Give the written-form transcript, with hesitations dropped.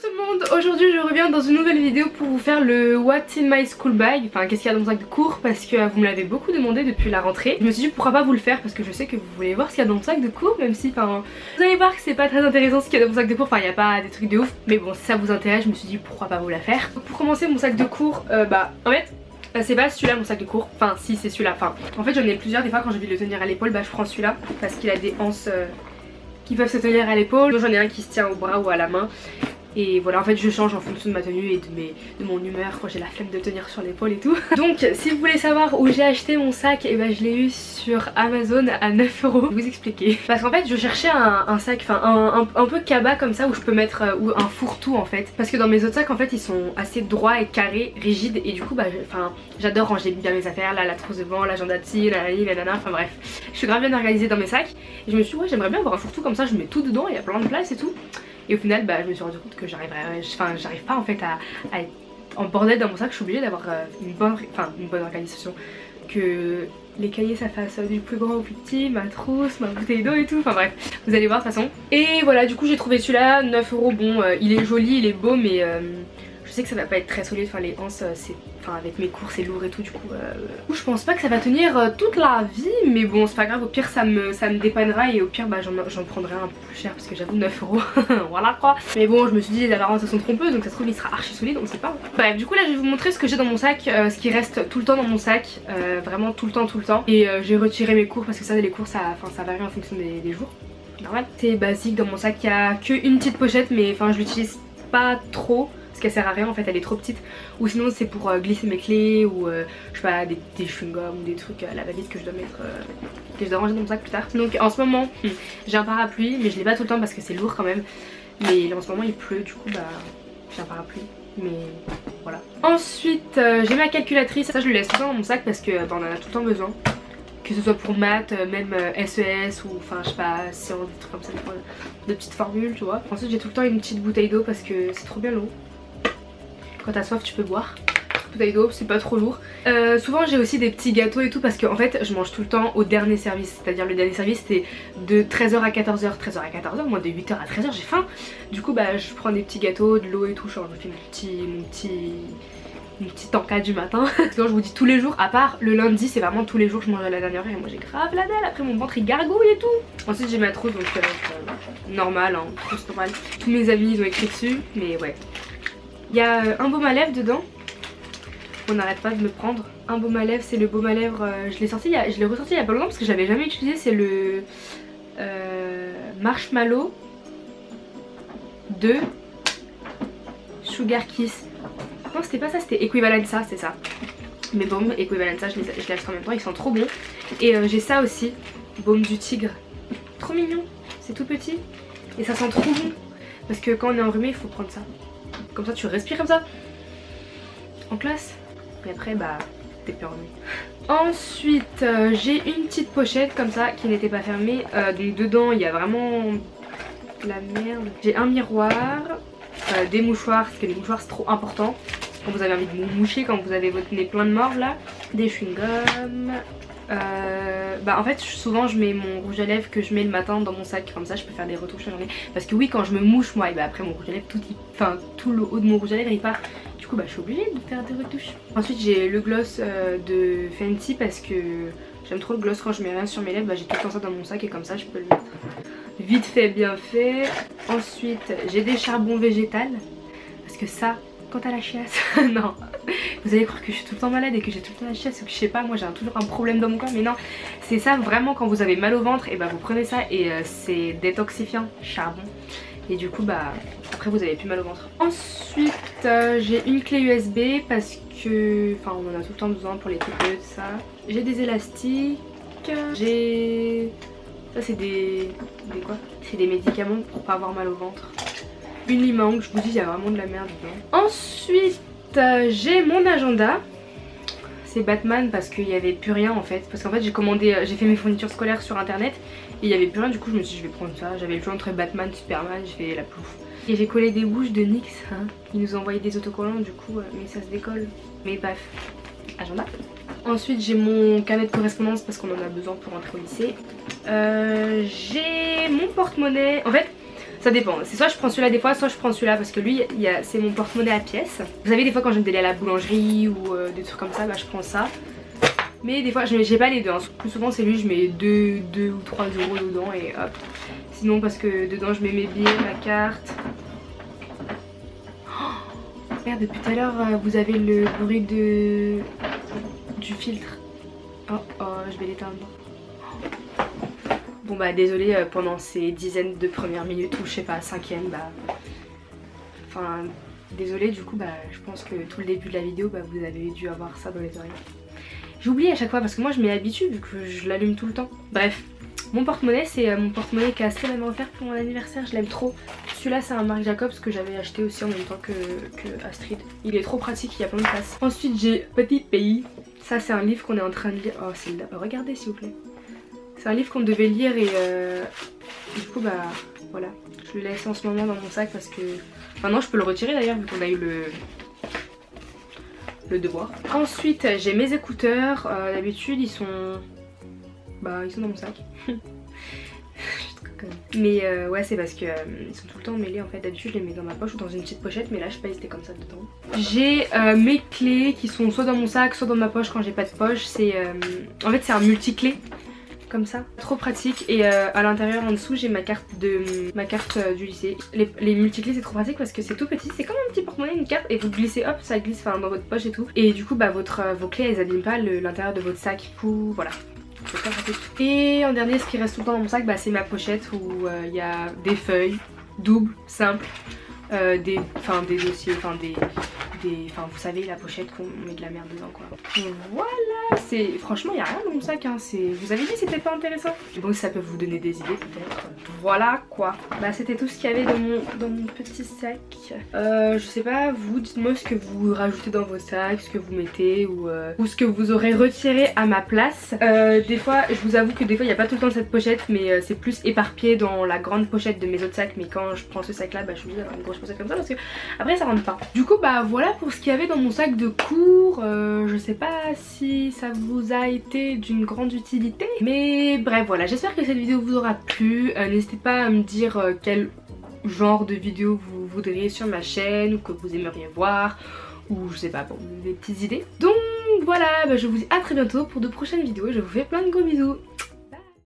tout le monde, aujourd'hui je reviens dans une nouvelle vidéo pour vous faire le What's in my school bag, enfin qu'est-ce qu'il y a dans mon sac de cours, parce que vous me l'avez beaucoup demandé depuis la rentrée. Je me suis dit pourquoi pas vous le faire parce que je sais que vous voulez voir ce qu'il y a dans mon sac de cours, même si enfin vous allez voir que c'est pas très intéressant ce qu'il y a dans mon sac de cours, enfin il n'y a pas des trucs de ouf, mais bon si ça vous intéresse je me suis dit pourquoi pas vous la faire. Donc, pour commencer mon sac de cours, en fait c'est pas celui-là mon sac de cours, enfin si c'est celui-là, enfin en fait j'en ai plusieurs, des fois quand j'ai envie de le tenir à l'épaule je prends celui-là parce qu'il a des anses qui peuvent se tenir à l'épaule. J'en ai un qui se tient au bras ou à la main. Et voilà, en fait je change en fonction de ma tenue et de mon humeur quand j'ai la flemme de tenir sur l'épaule et tout. Donc si vous voulez savoir où j'ai acheté mon sac, et je l'ai eu sur Amazon à 9 €. Je vais vous expliquer. Parce qu'en fait je cherchais un sac, enfin un peu cabas comme ça où je peux mettre ou un fourre-tout en fait. Parce que dans mes autres sacs en fait ils sont assez droits et carrés, rigides, et du coup j'adore ranger bien mes affaires, là la trousse de vent, l'agenda de ci, la nana, enfin bref. Je suis grave bien organisée dans mes sacs et je me suis dit ouais j'aimerais bien avoir un fourre-tout comme ça, je mets tout dedans, il y a plein de place et tout. Et au final je me suis rendu compte que j'arrive pas en fait à être en bordel dans mon sac. Je suis obligée d'avoir une bonne organisation, que les cahiers ça fasse du plus grand au plus petit, ma trousse, ma bouteille d'eau et tout, enfin bref vous allez voir de toute façon. Et voilà, du coup j'ai trouvé celui-là, 9 €, bon il est joli, il est beau, mais je sais que ça va pas être très solide, enfin les anses c'est, enfin avec mes cours c'est lourd et tout, du coup je pense pas que ça va tenir toute la vie, mais bon c'est pas grave, au pire ça me dépannera, et au pire j'en prendrai un peu plus cher parce que j'avoue 9 €, voilà quoi. Mais bon je me suis dit les apparences sont trompeuses, donc ça se trouve il sera archi solide, on sait pas. Bref, du coup là je vais vous montrer ce que j'ai dans mon sac, ce qui reste tout le temps dans mon sac, vraiment tout le temps, et j'ai retiré mes cours parce que ça les cours ça varie en fonction des jours, normal. C'est basique, dans mon sac il y a qu'une petite pochette, mais enfin je l'utilise pas trop parce qu'elle sert à rien en fait, elle est trop petite, ou sinon c'est pour glisser mes clés ou je sais pas des chewing-gums ou des trucs à la va-vite que je dois mettre que je dois ranger dans mon sac plus tard. Donc en ce moment j'ai un parapluie, mais je l'ai pas tout le temps parce que c'est lourd quand même, mais en ce moment il pleut, du coup j'ai un parapluie, mais voilà. Ensuite j'ai ma calculatrice, ça je le laisse tout le temps dans mon sac parce que on en a tout le temps besoin, que ce soit pour maths, même SES ou enfin je sais pas, sciences, des trucs comme ça, de petites formules tu vois. Ensuite j'ai tout le temps une petite bouteille d'eau parce que c'est trop bien l'eau. Quand t'as soif tu peux boire. Bouteille d'eau, c'est pas trop lourd. Souvent j'ai aussi des petits gâteaux et tout parce qu'en fait je mange tout le temps au dernier service. C'est-à-dire le dernier service c'est de 13 h à 14 h. 13 h à 14 h, moi de 8 h à 13 h j'ai faim. Du coup je prends des petits gâteaux, de l'eau et tout, genre je fais mon petit encas du matin. Sinon je vous dis tous les jours, à part le lundi c'est vraiment tous les jours je mange à la dernière heure et moi j'ai grave la dalle, après mon ventre il gargouille et tout. Ensuite j'ai ma trousse, donc normal, hein, trousse normale. Tous mes amis ils ont écrit dessus, mais ouais. Il y a un baume à lèvres dedans. On n'arrête pas de me prendre. Un baume à lèvres, c'est le baume à lèvres, je l'ai ressorti il y a pas longtemps parce que je l'avais jamais utilisé, c'est le Marshmallow de Sugar Kiss. Non c'était pas ça, c'était Equivalenza, c'est ça. Mais baume Equivalenza, je les achète en même temps, ils sont trop bons. Et j'ai ça aussi, baume du tigre. Trop mignon, c'est tout petit et ça sent trop bon. Parce que quand on est enrhumé il faut prendre ça. Comme ça tu respires comme ça en classe, et après t'es plus enrhumé. Ensuite j'ai une petite pochette comme ça qui n'était pas fermée, donc dedans il y a vraiment de la merde. J'ai un miroir, des mouchoirs parce que les mouchoirs c'est trop important quand vous avez envie de vous moucher, quand vous avez votre nez plein de morve là, des chewing-gums. En fait souvent je mets mon rouge à lèvres que je mets le matin dans mon sac, comme ça je peux faire des retouches la journée, parce que oui quand je me mouche moi et après mon rouge à lèvres tout le haut de mon rouge à lèvres il part, du coup je suis obligée de faire des retouches. Ensuite j'ai le gloss de Fenty parce que j'aime trop le gloss, quand je mets rien sur mes lèvres j'ai tout le temps ça dans mon sac et comme ça je peux le mettre vite fait bien fait. Ensuite j'ai des charbons végétales parce que ça quand t'as la chiasse, non, vous allez croire que je suis tout le temps malade et que j'ai tout le temps la chiasse ou que je sais pas, moi j'ai toujours un problème dans mon corps, mais non, c'est ça vraiment, quand vous avez mal au ventre, et vous prenez ça et c'est détoxifiant, charbon, et du coup après vous avez plus mal au ventre. Ensuite j'ai une clé USB parce que, enfin on en a tout le temps besoin pour les TPE, tout ça. J'ai des élastiques, j'ai, ça c'est des quoi, c'est des médicaments pour pas avoir mal au ventre. Une limangue, je vous dis il y a vraiment de la merde dedans. Ensuite j'ai mon agenda, c'est Batman parce qu'il n'y avait plus rien en fait, parce qu'en fait j'ai fait mes fournitures scolaires sur internet et il n'y avait plus rien, du coup je me suis dit je vais prendre ça. J'avais le choix entre Batman, Superman, j'ai fait la plouf. Et j'ai collé des bouches de NYX, hein. Ils nous ont envoyé des autocollants du coup, mais ça se décolle. Mais bref, agenda. Ensuite j'ai mon carnet de correspondance parce qu'on en a besoin pour entrer au lycée. J'ai mon porte-monnaie, en fait Ça dépend, c'est soit je prends celui-là des fois, soit je prends celui-là parce que lui c'est mon porte-monnaie à pièces. Vous savez des fois quand j'aime aller à la boulangerie ou des trucs comme ça, bah je prends ça. Mais des fois j'ai pas les deux, hein. Plus souvent c'est lui, je mets 2 ou 3 euros dedans et hop. Sinon parce que dedans je mets mes billets, ma carte. Oh, merde, depuis tout à l'heure vous avez le bruit du filtre. Oh je vais l'éteindre. Bon bah désolé pendant ces dizaines de premières minutes ou je sais pas, cinquième, bah... Enfin désolé, du coup bah je pense que tout le début de la vidéo bah vous avez dû avoir ça dans les oreilles. J'oublie à chaque fois parce que moi je m'y habitue vu que je l'allume tout le temps. Bref, mon porte-monnaie c'est mon porte-monnaie qu'Astrid m'avait offert pour mon anniversaire, je l'aime trop. Celui-là c'est un Marc Jacobs que j'avais acheté aussi en même temps que Astrid. Il est trop pratique, il y a plein de place. Ensuite j'ai Petit Pays. Ça c'est un livre qu'on est en train de lire. Oh c'est là, regardez s'il vous plaît. C'est un livre qu'on devait lire et du coup bah voilà. Je le laisse en ce moment dans mon sac parce que... Maintenant je peux le retirer d'ailleurs vu qu'on a eu le devoir. Ensuite j'ai mes écouteurs, d'habitude ils sont dans mon sac. Mais ouais c'est parce que ils sont tout le temps mêlés en fait, d'habitude je les mets dans ma poche ou dans une petite pochette mais là je sais pas, ils étaient comme ça dedans. J'ai mes clés qui sont soit dans mon sac soit dans ma poche quand j'ai pas de poche. C'est en fait c'est un multi-clés comme ça, trop pratique. Et à l'intérieur en dessous j'ai ma carte du lycée. Les multiclés c'est trop pratique parce que c'est tout petit, c'est comme un petit porte-monnaie, une carte, et vous glissez, hop ça glisse dans votre poche et tout. Et du coup bah vos clés elles abîment pas l'intérieur de votre sac. Voilà. Et en dernier ce qui reste tout le temps dans mon sac bah, c'est ma pochette où il y a des feuilles doubles, simples, des dossiers, enfin vous savez la pochette qu'on met de la merde dedans quoi. Voilà, franchement il n'y a rien dans mon sac hein. Vous avez dit c'était pas intéressant. Bon ça peut vous donner des idées peut-être. Voilà quoi. Bah c'était tout ce qu'il y avait dans mon petit sac. Je sais pas, vous dites-moi ce que vous rajoutez dans vos sacs, ce que vous mettez ou ce que vous aurez retiré à ma place. Des fois je vous avoue que des fois il n'y a pas tout le temps cette pochette mais c'est plus éparpillé dans la grande pochette de mes autres sacs. Mais quand je prends ce sac là bah je suis obligée d'avoir une grosse pochette comme ça parce que après ça rentre pas. Du coup bah voilà pour ce qu'il y avait dans mon sac de cours. Je sais pas si ça vous a été d'une grande utilité, mais bref voilà, j'espère que cette vidéo vous aura plu. N'hésitez pas à me dire quel genre de vidéo vous voudriez sur ma chaîne ou que vous aimeriez voir, ou je sais pas, bon, des petites idées. Donc voilà, bah, je vous dis à très bientôt pour de prochaines vidéos et je vous fais plein de gros bisous.